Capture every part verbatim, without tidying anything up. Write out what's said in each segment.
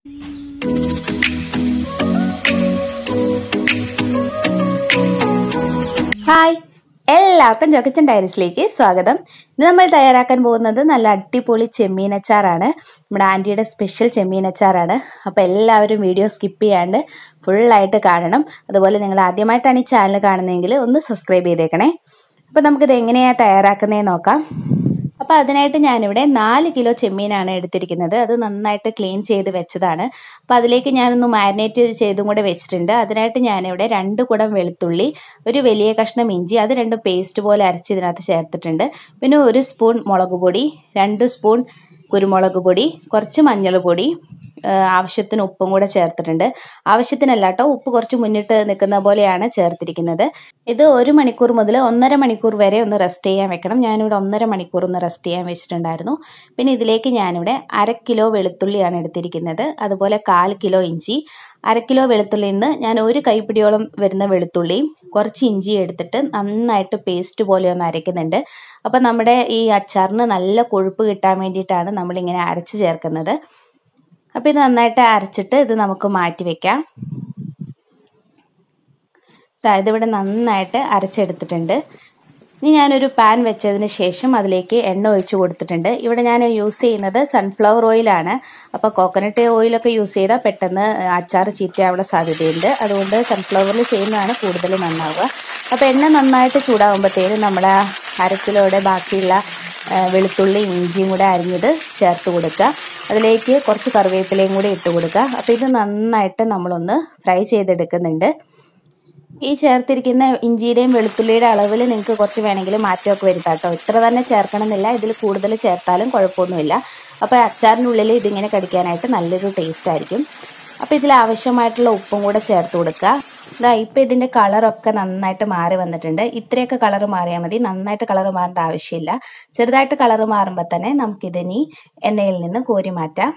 Hi, എല്ലാവർക്കും ജോക്കിച്ചൻ ഡയറീസിലേക്ക് സ്വാഗതം. ഇന്ന് നമ്മൾ തയ്യാറാക്കാൻ പോകുന്നത് നല്ല അടിപൊളി ചെമ്മീനച്ചാറാണ്. നമ്മുടെ ആൻറ്റിയുടെ സ്പെഷ്യൽ ചെമ്മീനച്ചാറാണ്. അപ്പോൾ എല്ലാവരും വീഡിയോ സ്കിപ്പ് ചെയ്യാണ്ട് ഫുള്ളായിട്ട് കാണണം. അതുപോലെ നിങ്ങൾ ആദ്യമായിട്ടാണ് ഈ ചാനൽ കാണുന്നതെങ്കിൽ ഒന്ന് സബ്സ്ക്രൈബ് ചെയ്തേക്കണേ. അപ്പോൾ നമുക്കിത് എങ്ങനെയാണ് തയ്യാറാക്കുന്നതെന്ന് നോക്കാം. അപ്പോൾ അതിനായിട്ട് ഞാനിവിടെ നാല് കിലോ ചെമ്മീനാണ് എടുത്തിരിക്കുന്നത്. അത് നന്നായിട്ട് ക്ലീൻ ചെയ്ത് വെച്ചതാണ്. അപ്പോൾ അതിലേക്ക് ഞാനൊന്ന് മാരിനേറ്റ് ചെയ്തും കൂടെ വെച്ചിട്ടുണ്ട്. അതിനായിട്ട് ഞാനിവിടെ രണ്ട് കുടം വെളുത്തുള്ളി, ഒരു വലിയ കഷ്ണം ഇഞ്ചി, അത് രണ്ടും പേസ്റ്റ് പോലെ അരച്ച് ഇതിനകത്ത് ചേർത്തിട്ടുണ്ട്. പിന്നെ ഒരു സ്പൂൺ മുളക് പൊടി, രണ്ട് സ്പൂൺ കുരുമുളക് പൊടി, കുറച്ച് മഞ്ഞൾ പൊടി, ആവശ്യത്തിന് ഉപ്പും കൂടെ ചേർത്തിട്ടുണ്ട്. ആവശ്യത്തിനല്ല കേട്ടോ, ഉപ്പ് കുറച്ച് മുന്നിട്ട് നിൽക്കുന്ന പോലെയാണ് ചേർത്തിരിക്കുന്നത്. ഇത് ഒരു മണിക്കൂർ മുതൽ ഒന്നര മണിക്കൂർ വരെ ഒന്ന് റെസ്റ്റ് ചെയ്യാൻ വെക്കണം. ഞാനിവിടെ ഒന്നര മണിക്കൂർ ഒന്ന് റെസ്റ്റ് ചെയ്യാൻ വെച്ചിട്ടുണ്ടായിരുന്നു. പിന്നെ ഇതിലേക്ക് ഞാനിവിടെ അര കിലോ വെളുത്തുള്ളിയാണ് എടുത്തിരിക്കുന്നത്. അതുപോലെ കാൽ കിലോ ഇഞ്ചി. അര കിലോ വെളുത്തുള്ളിയിൽ നിന്ന് ഞാൻ ഒരു കൈപ്പിടിയോളം വരുന്ന വെളുത്തുള്ളിയും കുറച്ച് ഇഞ്ചി എടുത്തിട്ട് നന്നായിട്ട് പേസ്റ്റ് പോലെ ഒന്ന് അരയ്ക്കുന്നുണ്ട്. അപ്പം നമ്മുടെ ഈ അച്ചാറിന് നല്ല കൊഴുപ്പ് കിട്ടാൻ വേണ്ടിയിട്ടാണ് നമ്മളിങ്ങനെ അരച്ച് ചേർക്കുന്നത്. അപ്പോൾ ഇത് നന്നായിട്ട് അരച്ചിട്ട് ഇത് നമുക്ക് മാറ്റി വെക്കാം. ഇതിവിടെ നന്നായിട്ട് അരച്ചെടുത്തിട്ടുണ്ട്. ഇനി ഞാനൊരു പാൻ വെച്ചതിന് ശേഷം അതിലേക്ക് എണ്ണ ഒഴിച്ചു കൊടുത്തിട്ടുണ്ട്. ഇവിടെ ഞാൻ യൂസ് ചെയ്യുന്നത് സൺഫ്ലവർ ഓയിലാണ്. അപ്പോൾ കോക്കനട്ട് ഓയിലൊക്കെ യൂസ് ചെയ്താൽ പെട്ടെന്ന് അച്ചാർ ചീത്തയാവാനുള്ള സാധ്യതയുണ്ട്. അതുകൊണ്ട് സൺഫ്ലവറിൽ ചെയ്യുന്നതാണ് കൂടുതൽ നന്നാവുക. അപ്പോൾ എണ്ണ നന്നായിട്ട് ചൂടാകുമ്പോഴത്തേനും നമ്മൾ അര കിലോയുടെ ബാക്കിയുള്ള വെളുത്തുള്ളി ഇഞ്ചിയും കൂടെ അരിഞ്ഞത് ചേർത്ത് കൊടുക്കുക. അതിലേക്ക് കുറച്ച് കറിവേപ്പിലയും കൂടി ഇട്ട് കൊടുക്കുക. അപ്പോൾ ഇത് നന്നായിട്ട് നമ്മളൊന്ന് ഫ്രൈ ചെയ്തെടുക്കുന്നുണ്ട്. ഈ ചേർത്തിരിക്കുന്ന ഇഞ്ചിയുടെയും വെളുത്തുള്ളിയുടെ അളവിൽ നിങ്ങൾക്ക് കുറച്ച് വേണമെങ്കിൽ മാറ്റമൊക്കെ വരുത്താം കേട്ടോ. ഇത്ര തന്നെ ചേർക്കണമെന്നില്ല, ഇതിൽ കൂടുതൽ ചേർത്താലും കുഴപ്പമൊന്നുമില്ല. അപ്പോൾ അച്ചാറിനുള്ളിൽ ഇതിങ്ങനെ കടിക്കാനായിട്ട് നല്ലൊരു ടേസ്റ്റ് ആയിരിക്കും. അപ്പോൾ ഇതിൽ ആവശ്യമായിട്ടുള്ള ഉപ്പും കൂടെ ചേർത്ത് കൊടുക്കുക. ഇതാ ഇപ്പോൾ ഇതിൻ്റെ കളറൊക്കെ നന്നായിട്ട് മാറി വന്നിട്ടുണ്ട്. ഇത്രയൊക്കെ കളർ മാറിയാൽ മതി, നന്നായിട്ട് കളർ മാറേണ്ട ആവശ്യമില്ല. ചെറുതായിട്ട് കളർ മാറുമ്പോൾ തന്നെ നമുക്കിതിനി എണ്ണയിൽ നിന്ന് കോരി മാറ്റാം.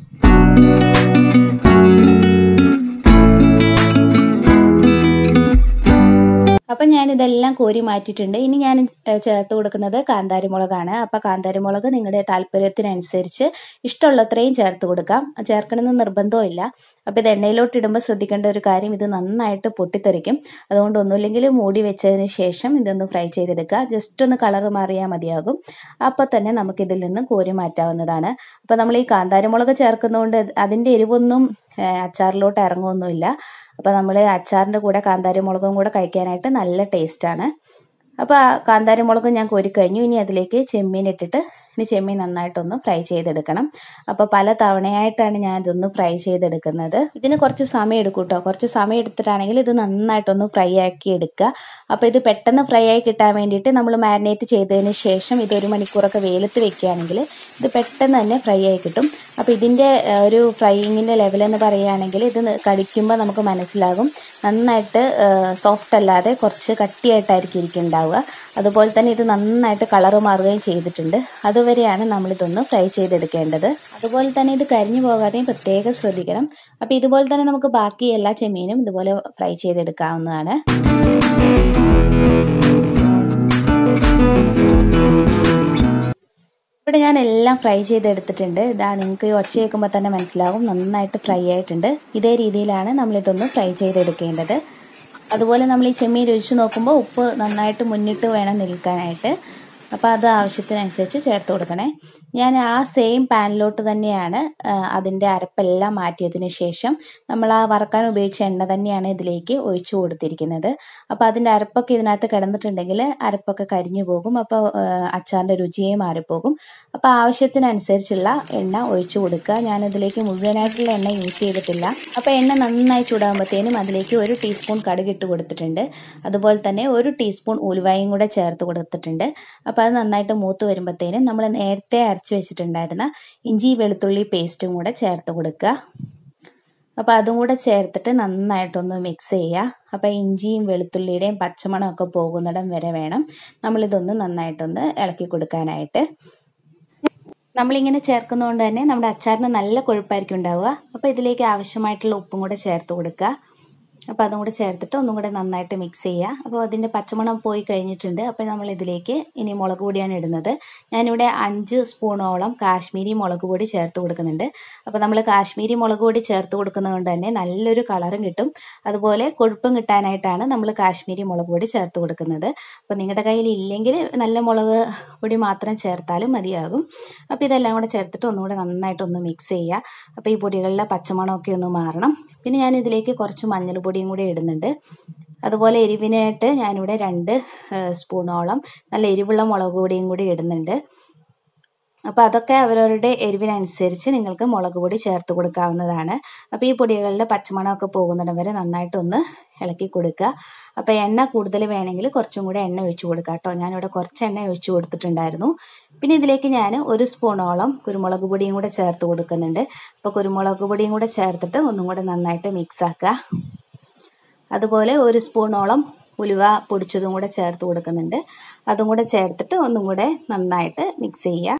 അപ്പം ഞാനിതെല്ലാം കോരി മാറ്റിയിട്ടുണ്ട്. ഇനി ഞാൻ ചേർത്ത് കൊടുക്കുന്നത് കാന്താരിമുളകാണ്. അപ്പം കാന്താരിമുളക് നിങ്ങളുടെ താല്പര്യത്തിനനുസരിച്ച് ഇഷ്ടമുള്ളത്രയും ചേർത്ത് കൊടുക്കാം. ചേർക്കണമെന്ന് നിർബന്ധമില്ല. അപ്പോൾ ഇത് എണ്ണയിലോട്ട് ഇടുമ്പോൾ ശ്രദ്ധിക്കേണ്ട ഒരു കാര്യം, ഇത് നന്നായിട്ട് പൊട്ടിത്തെറിക്കും. അതുകൊണ്ട് ഒന്നുമില്ലെങ്കിൽ മൂടി വെച്ചതിന് ശേഷം ഇതൊന്ന് ഫ്രൈ ചെയ്തെടുക്കുക. ജസ്റ്റ് ഒന്ന് കളർ മാറിയാൽ മതിയാകും. അപ്പോൾ തന്നെ നമുക്കിതിൽ നിന്ന് കോരി മാറ്റാവുന്നതാണ്. അപ്പോൾ നമ്മൾ ഈ കാന്താരിമുളക് ചേർക്കുന്നതുകൊണ്ട് അതിൻ്റെ എരിവൊന്നും അച്ചാറിലോട്ട് ഇറങ്ങുമൊന്നുമില്ല. അപ്പോൾ നമ്മൾ അച്ചാറിൻ്റെ കൂടെ കാന്താരിമുളകും കൂടെ കഴിക്കാനായിട്ട് നല്ല ടേസ്റ്റാണ്. അപ്പോൾ ആ കാന്താരിമുളക് ഞാൻ കോരിക്കഴിഞ്ഞു. ഇനി അതിലേക്ക് ചെമ്മീൻ ഇട്ടിട്ട് ഇനി ചെമ്മീൻ നന്നായിട്ടൊന്ന് ഫ്രൈ ചെയ്തെടുക്കണം. അപ്പോൾ പല തവണയായിട്ടാണ് ഞാൻ ഇതൊന്ന് ഫ്രൈ ചെയ്തെടുക്കുന്നത്. ഇതിന് കുറച്ച് സമയം എടുക്കും കേട്ടോ. കുറച്ച് സമയം എടുത്തിട്ടാണെങ്കിൽ ഇത് നന്നായിട്ടൊന്ന് ഫ്രൈ ആക്കി എടുക്കുക. അപ്പോൾ ഇത് പെട്ടെന്ന് ഫ്രൈ ആയി കിട്ടാൻ വേണ്ടിയിട്ട് നമ്മൾ മാരിനേറ്റ് ചെയ്തതിന് ശേഷം ഇതൊരു മണിക്കൂറൊക്കെ വെയിലത്ത് വെക്കുകയാണെങ്കിൽ ഇത് പെട്ടെന്ന് തന്നെ ഫ്രൈ ആയി കിട്ടും. അപ്പോൾ ഇതിൻ്റെ ഒരു ഫ്രൈയിങ്ങിൻ്റെ ലെവലെന്ന് പറയുകയാണെങ്കിൽ ഇത് കടിക്കുമ്പോൾ നമുക്ക് മനസ്സിലാകും നന്നായിട്ട് സോഫ്റ്റ് അല്ലാതെ കുറച്ച് കട്ടിയായിട്ടായിരിക്കും ഇരിക്കുന്നുണ്ടാവുക. അതുപോലെ തന്നെ ഇത് നന്നായിട്ട് കളറ് മാറുകയും ചെയ്തിട്ടുണ്ട്. അതുവരെയാണ് നമ്മളിതൊന്ന് ഫ്രൈ ചെയ്തെടുക്കേണ്ടത്. അതുപോലെ തന്നെ ഇത് കരിഞ്ഞു പോകാതെയും പ്രത്യേകം ശ്രദ്ധിക്കണം. അപ്പോൾ ഇതുപോലെ തന്നെ നമുക്ക് ബാക്കി എല്ലാ ചെമ്മീനും ഇതുപോലെ ഫ്രൈ ചെയ്തെടുക്കാവുന്നതാണ്. ഇവിടെ ഞാൻ എല്ലാം ഫ്രൈ ചെയ്തെടുത്തിട്ടുണ്ട്. ഇതാ നിങ്ങൾക്ക് ഒച്ച കേൾക്കുമ്പോൾ തന്നെ മനസ്സിലാവും നന്നായിട്ട് ഫ്രൈ ആയിട്ടുണ്ട്. ഇതേ രീതിയിലാണ് നമ്മളിതൊന്ന് ഫ്രൈ ചെയ്തെടുക്കേണ്ടത്. അതുപോലെ നമ്മൾ ഈ ചെമ്മീൻ രുചിച്ച് നോക്കുമ്പോൾ ഉപ്പ് നന്നായിട്ട് മുന്നിട്ട് വേണം നിൽക്കാനായിട്ട്. അപ്പോൾ അത് ആവശ്യത്തിനനുസരിച്ച് ചേർത്ത് കൊടുക്കണേ. ഞാൻ ആ സെയിം പാനിലോട്ട് തന്നെയാണ് അതിൻ്റെ അരപ്പെല്ലാം മാറ്റിയതിന് ശേഷം നമ്മൾ ആ വറക്കാൻ ഉപയോഗിച്ച എണ്ണ തന്നെയാണ് ഇതിലേക്ക് ഒഴിച്ചു കൊടുത്തിരിക്കുന്നത്. അപ്പോൾ അതിൻ്റെ അരപ്പൊക്കെ ഇതിനകത്ത് കിടന്നിട്ടുണ്ടെങ്കിൽ അരപ്പൊക്കെ കരിഞ്ഞു പോകും. അപ്പോൾ അച്ചാറിൻ്റെ രുചിയെ മാറിപ്പോകും. അപ്പോൾ ആവശ്യത്തിനനുസരിച്ചുള്ള എണ്ണ ഒഴിച്ചു കൊടുക്കുക. ഞാനിതിലേക്ക് മുഴുവനായിട്ടുള്ള എണ്ണ യൂസ് ചെയ്തിട്ടില്ല. അപ്പോൾ എണ്ണ നന്നായി ചൂടാകുമ്പോഴത്തേനും അതിലേക്ക് ഒരു ടീസ്പൂൺ കടുക് ഇട്ട് കൊടുത്തിട്ടുണ്ട്. അതുപോലെ തന്നെ ഒരു ടീസ്പൂൺ ഉലുവയും കൂടെ ചേർത്ത് കൊടുത്തിട്ടുണ്ട്. അപ്പോൾ അത് നന്നായിട്ട് മൂത്ത് വരുമ്പോഴത്തേനും നമ്മൾ നേരത്തെ അരച്ച് വെച്ചിട്ടുണ്ടായിരുന്ന ഇഞ്ചി വെളുത്തുള്ളി പേസ്റ്റും കൂടെ ചേർത്ത് കൊടുക്കുക. അപ്പോൾ അതും കൂടെ ചേർത്തിട്ട് നന്നായിട്ടൊന്ന് മിക്സ് ചെയ്യുക. അപ്പോൾ ഇഞ്ചിയും വെളുത്തുള്ളിയുടെയും പച്ചമണമൊക്കെ പോകുന്നിടം വരെ വേണം നമ്മളിതൊന്ന് നന്നായിട്ടൊന്ന് ഇളക്കി കൊടുക്കാനായിട്ട്. നമ്മളിങ്ങനെ ചേർക്കുന്നതുകൊണ്ട് തന്നെ നമ്മുടെ അച്ചാറിന് നല്ല കൊഴുപ്പായിരിക്കും ഉണ്ടാവുക. അപ്പോൾ ഇതിലേക്ക് ആവശ്യമായിട്ടുള്ള ഉപ്പും കൂടെ ചേർത്ത് കൊടുക്കുക. അപ്പോൾ അതും കൂടെ ചേർത്തിട്ട് ഒന്നും കൂടെ നന്നായിട്ട് മിക്സ് ചെയ്യുക. അപ്പോൾ അതിൻ്റെ പച്ചമണം പോയി കഴിഞ്ഞിട്ടുണ്ട്. അപ്പോൾ നമ്മൾ ഇതിലേക്ക് ഇനി മുളക് പൊടിയാണ് ഇടുന്നത്. ഞാനിവിടെ അഞ്ച് സ്പൂണോളം കാശ്മീരി മുളക് പൊടി ചേർത്ത് കൊടുക്കുന്നുണ്ട്. അപ്പോൾ നമ്മൾ കാശ്മീരി മുളക് പൊടി ചേർത്ത് കൊടുക്കുന്നത് കൊണ്ട് തന്നെ നല്ലൊരു കളറും കിട്ടും. അതുപോലെ കൊഴുപ്പും കിട്ടാനായിട്ടാണ് നമ്മൾ കാശ്മീരി മുളക് പൊടി ചേർത്ത് കൊടുക്കുന്നത്. അപ്പോൾ നിങ്ങളുടെ കയ്യിൽ ഇല്ലെങ്കിൽ നല്ല മുളക് പൊടി മാത്രം ചേർത്താലും മതിയാകും. അപ്പോൾ ഇതെല്ലാം കൂടെ ചേർത്തിട്ട് ഒന്നുകൂടെ നന്നായിട്ടൊന്ന് മിക്സ് ചെയ്യുക. അപ്പോൾ ഈ പൊടികളിലെ പച്ചമണമൊക്കെ ഒന്ന് മാറണം. പിന്നെ ഞാൻ ഇതിലേക്ക് കുറച്ച് മഞ്ഞൾപ്പൊടിയും കൂടി ഇടുന്നുണ്ട്. അതുപോലെ എരിവിനായിട്ട് ഞാനിവിടെ രണ്ട് സ്പൂണോളം നല്ല എരിവുള്ള മുളക് പൊടിയും കൂടി ഇടുന്നുണ്ട്. അപ്പോൾ അതൊക്കെ അവരവരുടെ എരിവിനനുസരിച്ച് നിങ്ങൾക്ക് മുളക് പൊടി ചേർത്ത് കൊടുക്കാവുന്നതാണ്. അപ്പോൾ ഈ പൊടികളുടെ പച്ചമണമൊക്കെ പോകുന്നിടം വരെ നന്നായിട്ടൊന്ന് ഇളക്കി കൊടുക്കുക. അപ്പോൾ എണ്ണ കൂടുതൽ വേണമെങ്കിൽ കുറച്ചും കൂടെ എണ്ണ ഒഴിച്ച് കൊടുക്കുക കേട്ടോ. ഞാനിവിടെ കുറച്ച് എണ്ണ ഒഴിച്ച് കൊടുത്തിട്ടുണ്ടായിരുന്നു. പിന്നെ ഇതിലേക്ക് ഞാൻ ഒരു സ്പൂണോളം കുരുമുളക് പൊടിയും കൂടെ ചേർത്ത് കൊടുക്കുന്നുണ്ട്. അപ്പോൾ കുരുമുളക് പൊടിയും കൂടെ ചേർത്തിട്ട് ഒന്നും കൂടെ നന്നായിട്ട് മിക്സ് ആക്കുക. അതുപോലെ ഒരു സ്പൂണോളം ഉലുവ പൊടിച്ചതും കൂടെ ചേർത്ത് കൊടുക്കുന്നുണ്ട്. അതും കൂടെ ചേർത്തിട്ട് ഒന്നും കൂടെ നന്നായിട്ട് മിക്സ് ചെയ്യുക.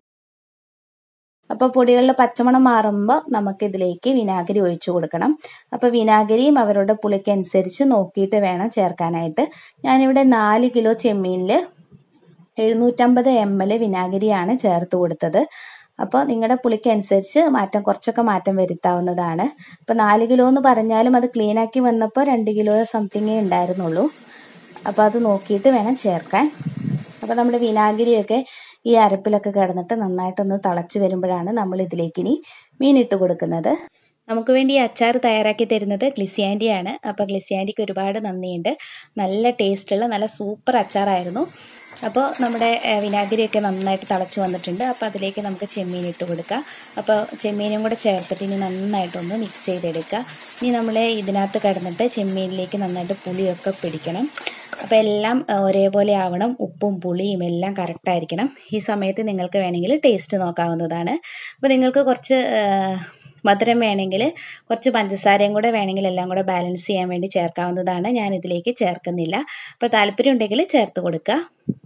അപ്പോൾ പൊടികളുടെ പച്ചമണം മാറുമ്പോൾ നമുക്കിതിലേക്ക് വിനാഗിരി ഒഴിച്ചു കൊടുക്കണം. അപ്പോൾ വിനാഗിരിയും അവരുടെ പുളിക്കനുസരിച്ച് നോക്കിയിട്ട് വേണം ചേർക്കാനായിട്ട്. ഞാനിവിടെ നാല് കിലോ ചെമ്മീനിൽ എഴുന്നൂറ്റമ്പത് എം എൽ വിനാഗിരിയാണ് ചേർത്ത് കൊടുത്തത്. അപ്പോൾ നിങ്ങളുടെ പുളിക്ക് അനുസരിച്ച് മാറ്റം കുറച്ചൊക്കെ മാറ്റം വരുത്താവുന്നതാണ്. അപ്പോൾ നാല് കിലോ എന്ന് പറഞ്ഞാലും അത് ക്ലീനാക്കി വന്നപ്പോൾ രണ്ട് കിലോ സംതിങ്ങേ ഉണ്ടായിരുന്നുള്ളൂ. അപ്പോൾ അത് നോക്കിയിട്ട് വേണം ചേർക്കാൻ. അപ്പോൾ നമ്മുടെ വിനാഗിരിയൊക്കെ ഈ അരപ്പിലൊക്കെ കിടന്നിട്ട് നന്നായിട്ടൊന്ന് തിളച്ച് വരുമ്പോഴാണ് നമ്മൾ ഇതിലേക്ക് ഇനി മീനിട്ട് കൊടുക്കുന്നത്. നമുക്ക് വേണ്ടി ഈ അച്ചാർ തയ്യാറാക്കി തരുന്നത് ഗ്ലിസിയാൻറ്റിയാണ്. അപ്പോൾ ഗ്ലിസിയാൻറ്റിക്ക് ഒരുപാട് നന്ദിയുണ്ട്. നല്ല ടേസ്റ്റുള്ള നല്ല സൂപ്പർ അച്ചാറായിരുന്നു. അപ്പോൾ നമ്മുടെ വിനാഗിരിയൊക്കെ നന്നായിട്ട് തിളച്ച് വന്നിട്ടുണ്ട്. അപ്പോൾ അതിലേക്ക് നമുക്ക് ചെമ്മീൻ ഇട്ട് കൊടുക്കുക. അപ്പോൾ ചെമ്മീനും കൂടെ ചേർത്തിട്ട് ഇനി നന്നായിട്ടൊന്ന് മിക്സ് ചെയ്തെടുക്കുക. ഇനി നമ്മൾ ഇതിനകത്ത് കിടന്നിട്ട് ചെമ്മീനിലേക്ക് നന്നായിട്ട് പുളിയൊക്കെ പിടിക്കണം. അപ്പോൾ എല്ലാം ഒരേപോലെ ആവണം. ഉപ്പും പുളിയും എല്ലാം കറക്റ്റായിരിക്കണം. ഈ സമയത്ത് നിങ്ങൾക്ക് വേണമെങ്കിൽ ടേസ്റ്റ് നോക്കാവുന്നതാണ്. അപ്പോൾ നിങ്ങൾക്ക് കുറച്ച് മധുരം വേണമെങ്കിൽ കുറച്ച് പഞ്ചസാരയും കൂടെ വേണമെങ്കിൽ എല്ലാം കൂടെ ബാലൻസ് ചെയ്യാൻ വേണ്ടി ചേർക്കാവുന്നതാണ്. ഞാൻ ഇതിലേക്ക് ചേർക്കുന്നില്ല. അപ്പോൾ താല്പര്യം ഉണ്ടെങ്കിൽ ചേർത്ത് കൊടുക്കുക.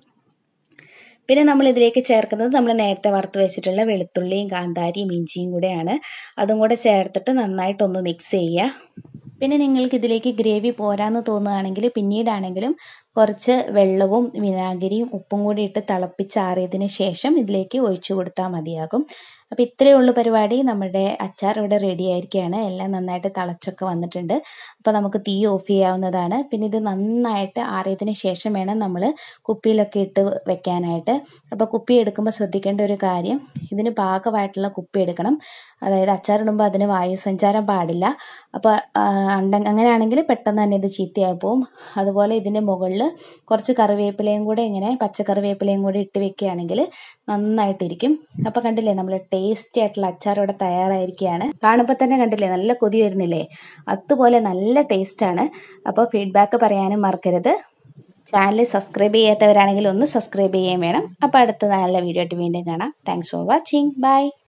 പിന്നെ നമ്മൾ ഇതിലേക്ക് ചേർക്കുന്നത് നമ്മൾ നേരത്തെ വറുത്ത് വെച്ചിട്ടുള്ള വെളുത്തുള്ളിയും കാന്താരിയും ഇഞ്ചിയും കൂടെയാണ്. അതും കൂടെ ചേർത്തിട്ട് നന്നായിട്ടൊന്ന് മിക്സ് ചെയ്യുക. പിന്നെ നിങ്ങൾക്ക് ഇതിലേക്ക് ഗ്രേവി പോരാന്ന് തോന്നുകയാണെങ്കിൽ പിന്നീടാണെങ്കിലും കുറച്ച് വെള്ളവും വിനാഗിരിയും ഉപ്പും കൂടി ഇട്ട് തിളപ്പിച്ചാറിയതിന് ശേഷം ഇതിലേക്ക് ഒഴിച്ചു കൊടുത്താൽ മതിയാകും. അപ്പോൾ ഇത്രയേ ഉള്ളൂ പരിപാടി. നമ്മുടെ അച്ചാർ ഇവിടെ റെഡി ആയിരിക്കുകയാണ്. എല്ലാം നന്നായിട്ട് തിളച്ചൊക്കെ വന്നിട്ടുണ്ട്. അപ്പോൾ നമുക്ക് തീ ഓഫ് ചെയ്യാവുന്നതാണ്. പിന്നെ ഇത് നന്നായിട്ട് ആറിയതിന് ശേഷം വേണം നമ്മൾ കുപ്പിയിലൊക്കെ ഇട്ട് വെക്കാനായിട്ട്. അപ്പോൾ കുപ്പി എടുക്കുമ്പോൾ ശ്രദ്ധിക്കേണ്ട ഒരു കാര്യം, ഇതിന് പാകമായിട്ടുള്ള കുപ്പി എടുക്കണം. അതായത് അച്ചാറിടുമ്പോൾ അതിന് വായുസഞ്ചാരം പാടില്ല. അപ്പോൾ അങ്ങനെയാണെങ്കിൽ പെട്ടെന്ന് തന്നെ ഇത് ചീത്തയായി പോവും. അതുപോലെ ഇതിൻ്റെ മുകളിൽ കുറച്ച് കറിവേപ്പിലയും കൂടെ ഇങ്ങനെ പച്ചക്കറിവേപ്പിലയും കൂടെ ഇട്ട് വെക്കുകയാണെങ്കിൽ നന്നായിട്ടിരിക്കും. അപ്പോൾ കണ്ടില്ലേ, നമ്മൾ ടേസ്റ്റി ആയിട്ടുള്ള അച്ചാർ ഇവിടെ തയ്യാറായിരിക്കുകയാണ്. കാണുമ്പോൾ തന്നെ കണ്ടില്ലേ, നല്ല കൊതി വരുന്നില്ലേ? അതുപോലെ നല്ല ടേസ്റ്റാണ്. അപ്പോൾ ഫീഡ്ബാക്ക് പറയാനും മറക്കരുത്. ചാനൽ സബ്സ്ക്രൈബ് ചെയ്യാത്തവരാണെങ്കിൽ ഒന്ന് സബ്സ്ക്രൈബ് ചെയ്യാൻ വേണം. അപ്പോൾ അടുത്ത നല്ല വീഡിയോ ആയിട്ട് വീണ്ടും കാണാം. Thanks for watching. ബൈ.